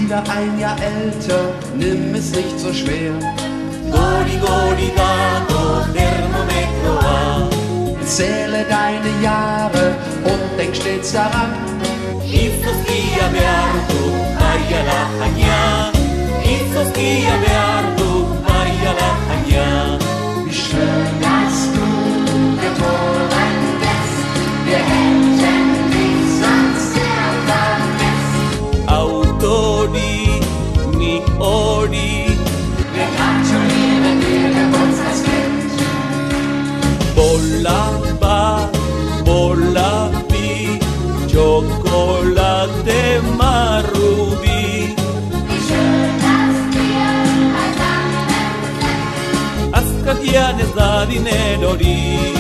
wieder ein Jahr älter, nimm es nicht so schwer. Godi, godi, dato, Thermometro a. Zähle deine Jahre und denk stets daran. Izozkia behar du, baiala jaina. Izozkia behar du, baiala jaina. Wie schön, dass du geboren bist. Wir hätten dich sonst sehr vermisst. Autori, ni ori. Wir gratulieren dir Geburtstagskind. Bolla ba, bolla bi, Chocolate marrubi. Wie schön, dass wir beisammen sind. Askatian ez da dinerori.